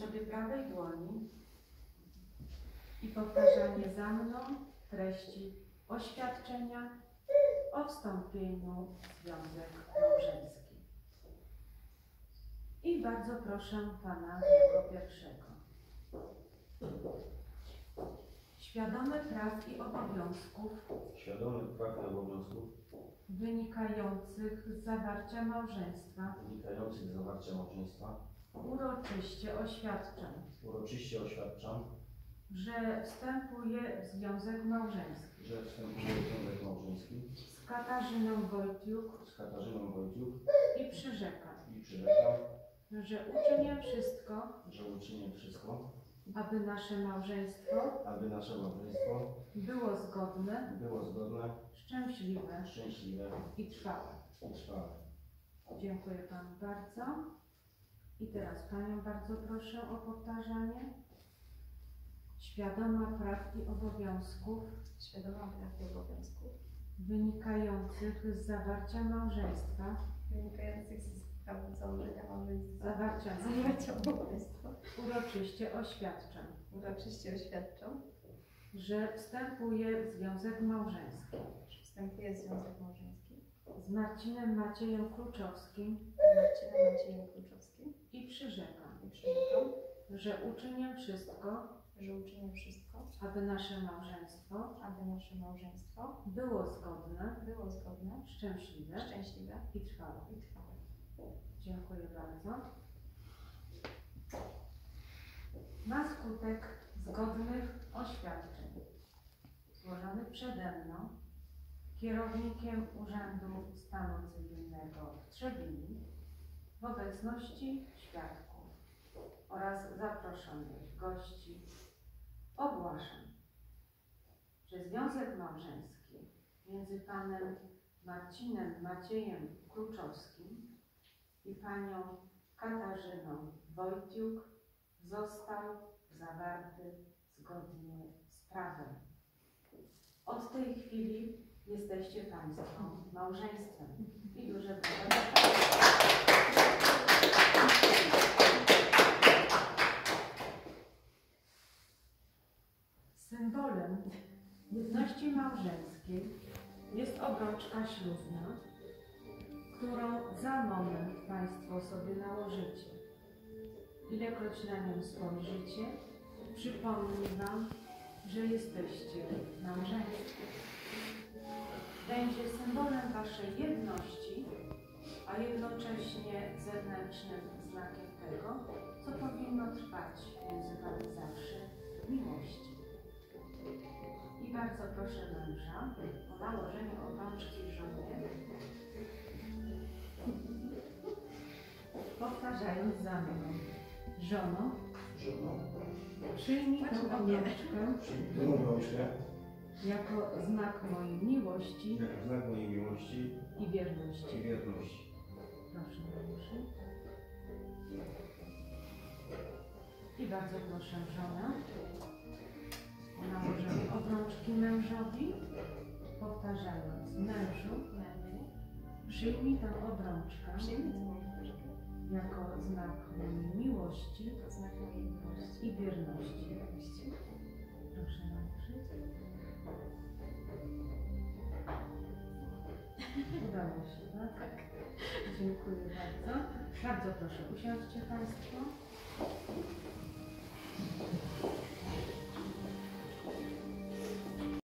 sobie prawej dłoni i powtarzanie za mną treści oświadczenia o wstąpieniu w związek małżeński. I bardzo proszę Pana jako pierwszego. Świadomy praw i obowiązków wynikających z zawarcia małżeństwa uroczyście oświadczam, że wstępuję w związek małżeński z Katarzyną Wojciuk i przyrzekam, że uczynię wszystko, aby nasze małżeństwo było zgodne, szczęśliwe i trwałe. Dziękuję Panu bardzo. I teraz Panią bardzo proszę o powtarzanie. Świadoma praw i obowiązków wynikających z zawarcia małżeństwa uroczyście oświadczam, że wstępuję w związek małżeński z Marcinem Maciejem Kluczowskim i przyrzekam, że uczynię wszystko, aby nasze małżeństwo było zgodne, szczęśliwe i trwałe. Dziękuję bardzo. Na skutek zgodnych oświadczeń złożonych przede mną, kierownikiem Urzędu Stanu Cywilnego w Trzebinie, w obecności świadków oraz zaproszonych gości, ogłaszam, że związek małżeński między panem Marcinem Maciejem Kluczowskim i panią Katarzyną Wojciuk został zawarty zgodnie z prawem. Od tej chwili jesteście Państwo małżeństwem. I duże brawa. Symbolem jedności małżeńskiej jest obrączka ślubna, którą za moment Państwo sobie nałożycie. Ilekroć na nią spojrzycie, przypomnę Wam, że jesteście małżeństwem. Będzie symbolem Waszej jedności, a jednocześnie zewnętrznym znakiem tego, co powinno trwać między Wami zawsze, miłości. I bardzo proszę męża o nałożenie obrączki żonie, powtarzając za mną. Żono, przyjmij tę obrączkę jako znak mojej miłości i wierności. Proszę nałożyć. I bardzo proszę żonę o nałożenie obrączki mężowi, powtarzając mężu, przyjmij tę obrączkę jako znak mojej miłości i wierności. Proszę nałożyć. Udało się, tak? Dziękuję bardzo. Bardzo proszę, usiądźcie Państwo.